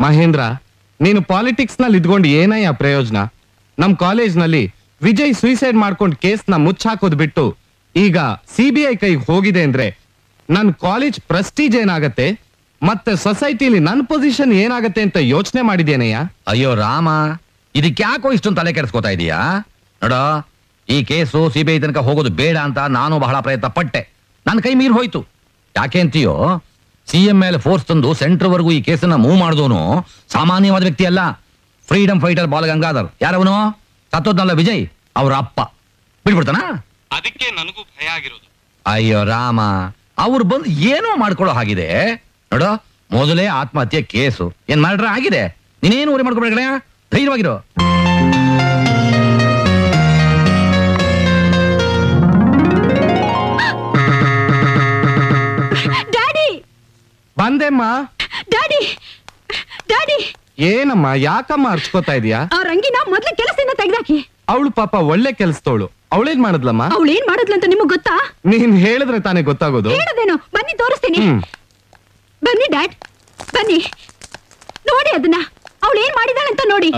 ಮಹೇಂದ್ರ, ನೀನು ಪಾಲಿಟಿಕ್ಸ್ ನಲ್ಲಿ ಇದ್ಕೊಂಡು ಏನಯ್ಯ ಪ್ರಯೋಜನ? ನಮ್ ಕಾಲೇಜ್ ನಲ್ಲಿ ವಿಜಯ್ ಸುಯಿಸೈಡ್ ಮಾಡ್ಕೊಂಡ್ ಕೇಸ್ನ ಮುಚ್ಚಾಕೋದ್ ಬಿಟ್ಟು ಈಗ CBI ಕೈಗೆ ಹೋಗಿದೆ ಅಂದ್ರೆ ನನ್ ಕಾಲೇಜ್ ಪ್ರೆಸ್ಟೀಜ್ ಏನಾಗತ್ತೆ, ಮತ್ತೆ ಸೊಸೈಟಿಲಿ ನನ್ ಪೊಸಿಷನ್ ಏನಾಗತ್ತೆ ಅಂತ ಯೋಚನೆ ಮಾಡಿದೇನಯ್ಯ? ಅಯ್ಯೋ ರಾಮ, ಇದಕ್ಕೆ ಯಾಕೋ ಇಷ್ಟೊಂದು ತಲೆ ಕೆಡಿಸ್ಕೋತಾ ಇದೀಯಾ? ನೋಡ, ಈ ಕೇಸು CBI ತನಕ ಹೋಗೋದು ಬೇಡ ಅಂತ ನಾನು ಬಹಳ ಪ್ರಯತ್ನ ಪಟ್ಟೆ. ನನ್ನ ಕೈ ಮೀರ್ ಹೋಯ್ತು. ಯಾಕೆ ಅಂತೀಯೋ, CM ಮೇಲೆ ಫೋರ್ಸ್ ತಂದು ಸೆಂಟರ್ ವರೆಗೂ ಈ ಕೇಸನ್ನ ಮೂವ್ ಮಾಡಿದವನು ಸಾಮಾನ್ಯವಾದ ವ್ಯಕ್ತಿ ಅಲ್ಲ. Freedom fighter Balagangadhar. ಯಾರವನು? ಸತ್ತೋದ್ನಲ್ಲ ವಿಜಯ್, ಅವ್ರ ಅಪ್ಪ. ಬಿಡ್ಬಿಡ್ತಾನ? ಅದಕ್ಕೆ ನನಗೂ ಭಯ ಆಗಿರೋದು. ಅಯ್ಯೋ ರಾಮ, ಅವ್ರು ಬಂದು ಏನೋ ಮಾಡ್ಕೊಳ್ಳೋ ಹಾಗಿದೆ. ನೋಡು, ಮೊದಲೇ ಆತ್ಮಹತ್ಯೆ ಕೇಸು ಏನ್ ಮಾಡ್ರೆ ಆಗಿದೆ. ನೀನೇನು ಊರಿ ಮಾಡ್ಕೊಬೇಡ, ಧೈರ್ಯವಾಗಿರೋ. ಬಂದೆಮ್ಮ. Daddy, daddy. ಏನಮ್ಮ, ಯಾಕಮ್ಮ ಅರ್ಚ್ಕೋತಾ ಇದೀಯಾ? ಆ ರಂಗಿನ ಮೊದ್ಲು ಕೆಲಸದಿಂದ ತೆಗ್ದಾಕಿ. ಅವಳು ಪಾಪ ಒಳ್ಳೆ ಕೆಲ್ಸದವಳು. ಅವಳೇನ್ ಮಾಡಿದ್ಲಮ್ಮ? ಅವಳು ಏನ್ ಮಾಡಿದ್ಲು ಅಂತ ನಿಮಗ್ ಗೊತ್ತಾ? ನೀನ್ ಹೇಳಿದ್ರೆ ತಾನೇ ಗೊತ್ತಾಗೋದು. ಹೇಳದೇನು? ಬನ್ನಿ ತೋರಿಸ್ತೀನಿ. ಬನ್ನಿ ಡ್ಯಾಡ್, ಬನ್ನಿ ನೋಡಿ ಅದನ್ನ. ಅವಳು ಏನ್ ಮಾಡಿದಾಳೆ ಅಂತ ನೋಡಿ.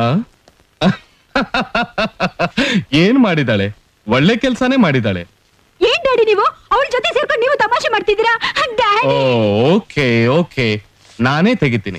ಏನ್ ಮಾಡಿದಾಳೆ? ಒಳ್ಳೆ ಕೆಲ್ಸಾನೇ ಮಾಡಿದಾಳೆ. ಏನ್ ಡ್ಯಾಡಿ ನೀವು ಅವಳ ಜೊತೆ ಸೇರ್ಕೊಂಡು ನೀವು ತಮಾಷೆ ಮಾಡ್ತಿದ್ದೀರಾ? ಓಕೆ ಓಕೆ, ನಾನೇ ತೆಗಿತೀನಿ.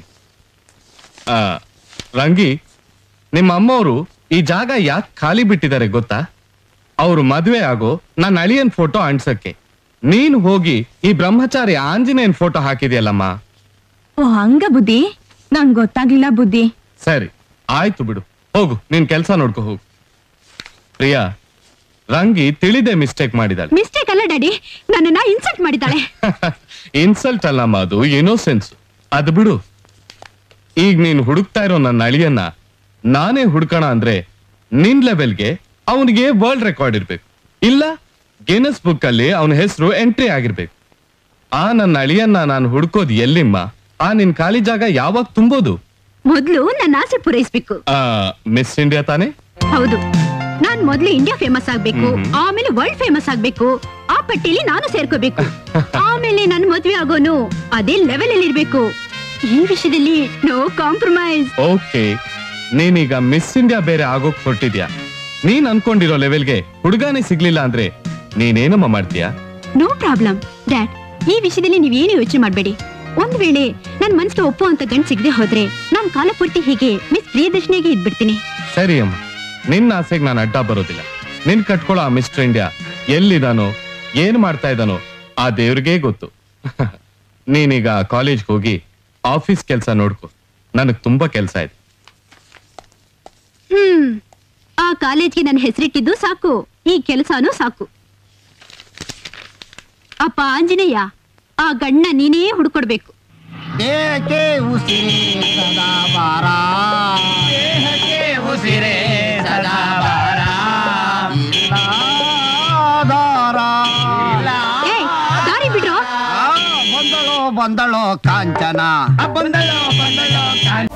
ರಂಗಿ, ನಿಮ್ಮ ಅಮ್ಮವರು ಈ ಜಾಗ ಯಾಕೆ ಖಾಲಿ ಬಿಟ್ಟಿದ್ದಾರೆ ಗೊತ್ತಾ? ಅವರು ಮದ್ವೆ ಆಗೋ ನನ್ನ ಅಳಿಯನ್ ಫೋಟೋ ಅಂಟ್ಸಕ್ಕೆ. ನೀನು ಹೋಗಿ ಈ ಬ್ರಹ್ಮಚಾರಿ ಆಂಜನೇಯನ್ ಫೋಟೋ ಹಾಕಿದ್ಯಲ್ಲಮ್ಮ. ಓ ಹಂಗ ಬುದ್ಧಿ, ನಂಗ್ ಗೊತ್ತಾಗ್ಲಿಲ್ಲ ಬುದ್ಧಿ. ಸರಿ ಆಯ್ತು ಬಿಡು, ಹೋಗು ನಿನ್ ಕೆಲ್ಸ ನೋಡ್ಕೊ ಹೋಗು. ಪ್ರಿಯಾ, ರಂಗಿ ತಿಳಿದೆ ಮಿಸ್ಟೇಕ್ ಮಾಡಿದಾಳೆ. ಮಿಸ್ಟೇಕ್ ಅಲ್ಲ ಡ್ಯಾಡಿ, ನನ್ನನ್ನ ಇನ್ಸಲ್ಟ್ ಮಾಡಿದಾಳೆ. ಇನ್ಸಲ್ಟ್ ಅಲ್ಲಮ್ಮ, ಅದು ಇನ್ನೋಸೆನ್ಸ್. ಅದು ಬಿಡು. ಈಗ ನೀನ್ ಹುಡುಕ್ತಾ ಇರೋ ನನ್ನ ಅಳಿಯನ್ನ ನಾನೇ ಹುಡ್ಕೋಣ ಅಂದ್ರೆ ನಿನ್ ಲೆವೆಲ್ಗೆ ಅವನಿಗೆ ವರ್ಲ್ಡ್ ರೆಕಾರ್ಡ್ ಇರ್ಬೇಕು, ಇಲ್ಲ ಗಿನ್ನಸ್ ಬುಕ್ ಅಲ್ಲಿ ಅವನ ಹೆಸರು ಎಂಟ್ರಿ ಆಗಿರ್ಬೇಕು. ಆ ನನ್ನ ಅಳಿಯನ್ನ ನಾನು ಹುಡ್ಕೋದ್ ಎಲ್ಲಿಮ್ಮ? ಆ ನಿನ್ ಖಾಲಿ ಜಾಗ ಯಾವಾಗ ತುಂಬೋದು? ಮೊದ್ಲು ನನ್ನ ಆಸೆ ಪೂರೈಸ್ಬೇಕು. ಮಿಸ್ ಇಂಡಿಯಾ ತಾನೇ? ಹೌದು. ನಾನ್ ಮೊದ್ಲು ಇಂಡಿಯಾ ಫೇಮಸ್ ಆಗ್ಬೇಕು, ಆಮೇಲೆ ವರ್ಲ್ಡ್ ಫೇಮಸ್ ಆಗ್ಬೇಕು. ಆ ಪಟ್ಟಿಲಿ ನಾನು ಸೇರ್ಕೋಬೇಕು. ಆಮೇಲೆ ನನ್ ಮದ್ವೆ ಆಗೋನು ಅದೇ ಲೆವೆಲ್ ಅಲ್ಲಿ ಇರ್ಬೇಕು. ಈ ವಿಷಯದಲ್ಲಿ ನೋ ಕಾಂಪ್ರಮೈಸ್. ಓಕೆ, ನೀನೀಗ ಮಿಸ್ ಇಂಡಿಯಾ ಬೇರೆ ಆಗೋಕ್ ಹೊರಟಿದ್ಯಾ. ನೀನ್ ಅನ್ಕೊಂಡಿರೋ ಲೆವೆಲ್ಗೆ ಹುಡುಗಾನೆ ಸಿಗ್ಲಿಲ್ಲ ಅಂದ್ರೆ ನೀನೇನಮ್ಮ ಮಾಡ್ತೀಯಾ? ನೋ ಪ್ರಾಬ್ಲಮ್ ಡ್ಯಾಡ್, ಈ ವಿಷಯದಲ್ಲಿ ನೀವೇನು ಯೋಚನೆ ಮಾಡ್ಬೇಡಿ. ಒಂದ್ ವೇಳೆ ನನ್ ಮನ್ಸಿಗೆ ಒಪ್ಪೋ ಅಂತ ಗಂಡ್ ಸಿಗದೆ ಹೋದ್ರೆ ನಾನ್ ಕಾಲ ಪೂರ್ತಿ ಹೀಗೆ ಮಿಸ್ ಪ್ರಿಯದರ್ಶಿನಿಗೆ ಇದ್ಬಿಡ್ತೀನಿ. ಸರಿ ಅಮ್ಮ, ನಿನ್ನ ಆಸೆಗೆ ನಾನು ಅಡ್ಡ ಬರೋದಿಲ್ಲ. ನಿನ್ ಕಟ್ಕೊಳ್ಳೋ ಆ ಮಿಸ್ಟರ್ ಇಂಡಿಯಾ ಎಲ್ಲಿದಾನೋ, ಏನ್ ಮಾಡ್ತಾ ಇದ್ದಾನೋ ಆ ದೇವ್ರಿಗೇ ಗೊತ್ತು. ನೀನೀಗ ಕಾಲೇಜ್ಗೆ ಹೋಗಿ ಆಫೀಸ್ ಕೆಲ್ಸ ನೋಡ್ಕೊ. ನನಗ್ ತುಂಬಾ ಕೆಲ್ಸ ಇದೆ. ಆ ಕಾಲೇಜ್ಗೆ ನನ್ನ ಹೆಸರಿಟ್ಟಿದ್ದು ಸಾಕು, ಈ ಕೆಲಸನೂ ಸಾಕು. ಅಪ್ಪ ಆಂಜನೇಯ, ಆ ಗಣ್ಣ ನೀನೇ ಹುಡ್ಕೊಡ್ಬೇಕು. ದೇಹಕ್ಕೆ ಉಸಿರೇ ಸದಾ ಬಾರ, ದೇಹಕ್ಕೆ ಉಸಿರೇ ಸದಾ ಬಾರ, ದಾರಿ ಬಿಡ್ರೋ. ಬಂದಳೋ ಬಂದಳೋ ಕಾಂಚನ, ಬಂದಳೋ ಬಂದಳೋ ಕಾಂಚನ.